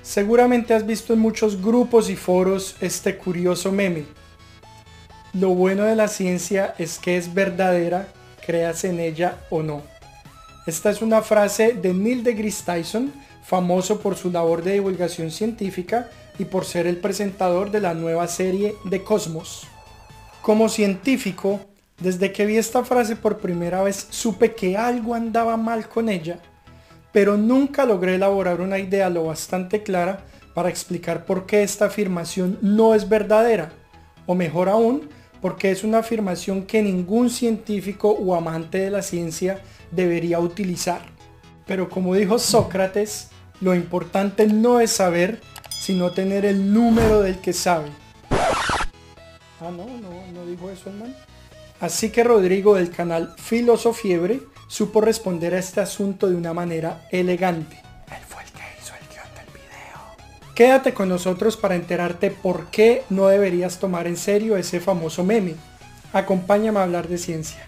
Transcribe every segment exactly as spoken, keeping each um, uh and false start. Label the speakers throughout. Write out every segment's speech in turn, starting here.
Speaker 1: Seguramente has visto en muchos grupos y foros este curioso meme. Lo bueno de la ciencia es que es verdadera, creas en ella o no. Esta es una frase de Neil deGrasse Tyson, famoso por su labor de divulgación científica y por ser el presentador de la nueva serie de Cosmos. Como científico, desde que vi esta frase por primera vez supe que algo andaba mal con ella, pero nunca logré elaborar una idea lo bastante clara para explicar por qué esta afirmación no es verdadera, o mejor aún, porque es una afirmación que ningún científico o amante de la ciencia debería utilizar. Pero como dijo Sócrates, lo importante no es saber, sino tener el número del que sabe. Ah, no, no, no dijo eso el man. Así que Rodrigo del canal Filosofiebre supo responder a este asunto de una manera elegante. Él fue el que hizo el guión del video. Quédate con nosotros para enterarte por qué no deberías tomar en serio ese famoso meme. Acompáñame a hablar de ciencia.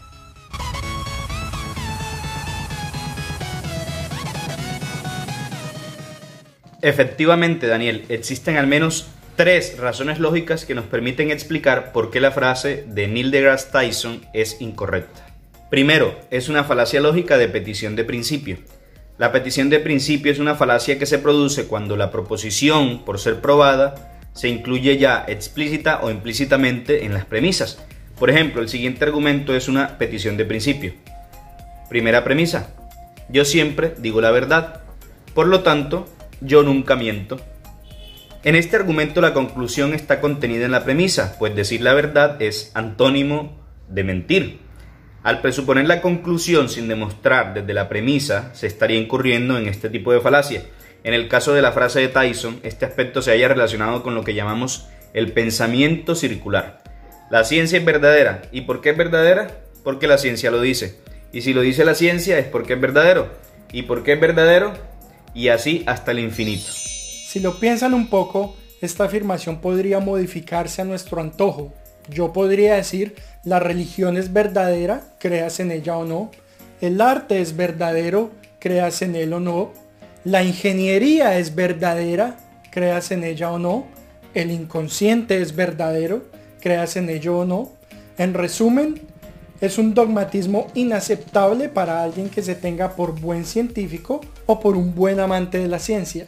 Speaker 2: Efectivamente, Daniel, existen al menos tres razones lógicas que nos permiten explicar por qué la frase de Neil deGrasse Tyson es incorrecta. Primero, es una falacia lógica de petición de principio. La petición de principio es una falacia que se produce cuando la proposición, por ser probada, se incluye ya explícita o implícitamente en las premisas. Por ejemplo, el siguiente argumento es una petición de principio. Primera premisa: yo siempre digo la verdad, por lo tanto, yo nunca miento. En este argumento la conclusión está contenida en la premisa, pues decir la verdad es antónimo de mentir. Al presuponer la conclusión sin demostrar desde la premisa, se estaría incurriendo en este tipo de falacia. En el caso de la frase de Tyson, este aspecto se halla relacionado con lo que llamamos el pensamiento circular. La ciencia es verdadera. ¿Y por qué es verdadera? Porque la ciencia lo dice. Y si lo dice la ciencia es porque es verdadero. ¿Y por qué es verdadero? Y así hasta el infinito.
Speaker 1: Si lo piensan un poco, esta afirmación podría modificarse a nuestro antojo. Yo podría decir, la religión es verdadera, creas en ella o no. El arte es verdadero, creas en él o no. La ingeniería es verdadera, creas en ella o no. El inconsciente es verdadero, creas en ello o no. En resumen, es un dogmatismo inaceptable para alguien que se tenga por buen científico o por un buen amante de la ciencia.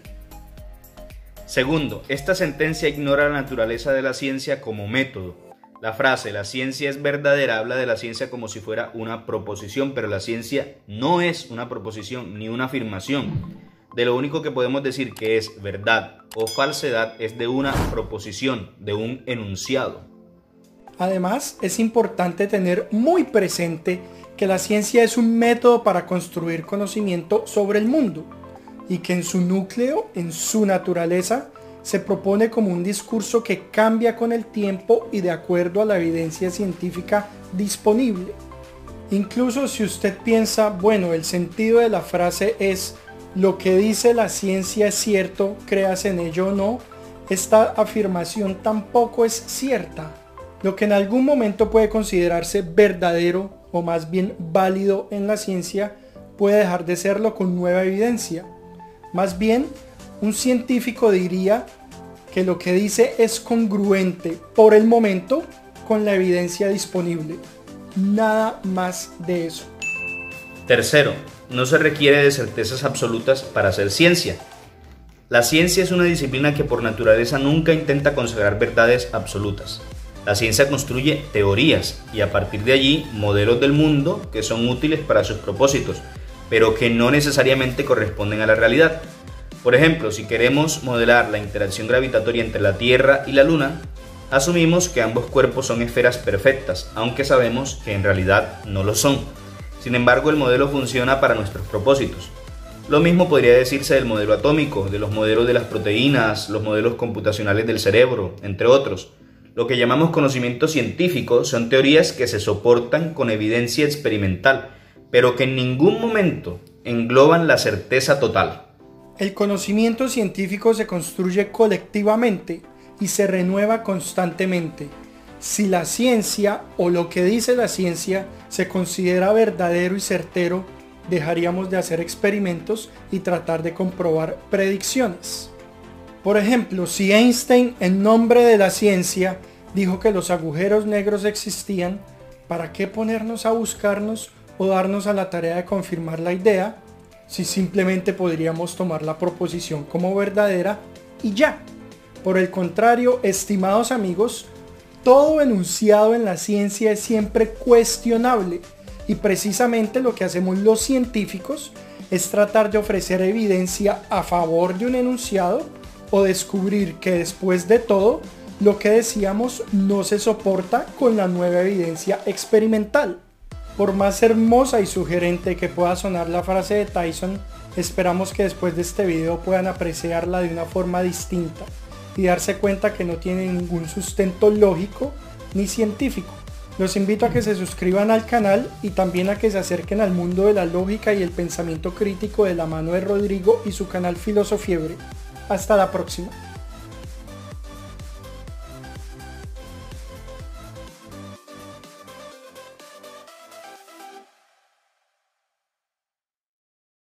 Speaker 2: Segundo, esta sentencia ignora la naturaleza de la ciencia como método. La frase "la ciencia es verdadera" habla de la ciencia como si fuera una proposición, pero la ciencia no es una proposición ni una afirmación. De lo único que podemos decir que es verdad o falsedad es de una proposición, de un enunciado.
Speaker 1: Además, es importante tener muy presente que la ciencia es un método para construir conocimiento sobre el mundo y que en su núcleo, en su naturaleza, se propone como un discurso que cambia con el tiempo y de acuerdo a la evidencia científica disponible. Incluso si usted piensa, bueno, el sentido de la frase es "lo que dice la ciencia es cierto, creas en ello o no", esta afirmación tampoco es cierta. Lo que en algún momento puede considerarse verdadero o más bien válido en la ciencia puede dejar de serlo con nueva evidencia. Más bien, un científico diría que lo que dice es congruente por el momento con la evidencia disponible. Nada más de eso.
Speaker 2: Tercero, no se requiere de certezas absolutas para hacer ciencia. La ciencia es una disciplina que por naturaleza nunca intenta consagrar verdades absolutas. La ciencia construye teorías y a partir de allí modelos del mundo que son útiles para sus propósitos, pero que no necesariamente corresponden a la realidad. Por ejemplo, si queremos modelar la interacción gravitatoria entre la Tierra y la Luna, asumimos que ambos cuerpos son esferas perfectas, aunque sabemos que en realidad no lo son. Sin embargo, el modelo funciona para nuestros propósitos. Lo mismo podría decirse del modelo atómico, de los modelos de las proteínas, los modelos computacionales del cerebro, entre otros. Lo que llamamos conocimiento científico son teorías que se soportan con evidencia experimental, pero que en ningún momento engloban la certeza total.
Speaker 1: El conocimiento científico se construye colectivamente y se renueva constantemente. Si la ciencia o lo que dice la ciencia se considera verdadero y certero, dejaríamos de hacer experimentos y tratar de comprobar predicciones. Por ejemplo, si Einstein, en nombre de la ciencia, dijo que los agujeros negros existían, ¿para qué ponernos a buscarnos o darnos a la tarea de confirmar la idea, si simplemente podríamos tomar la proposición como verdadera y ya? Por el contrario, estimados amigos, todo enunciado en la ciencia es siempre cuestionable, y precisamente lo que hacemos los científicos es tratar de ofrecer evidencia a favor de un enunciado o descubrir que después de todo, lo que decíamos no se soporta con la nueva evidencia experimental. Por más hermosa y sugerente que pueda sonar la frase de Tyson, esperamos que después de este video puedan apreciarla de una forma distinta y darse cuenta que no tiene ningún sustento lógico ni científico. Los invito a que se suscriban al canal y también a que se acerquen al mundo de la lógica y el pensamiento crítico de la mano de Rodrigo y su canal Filosofiebre. Hasta la próxima.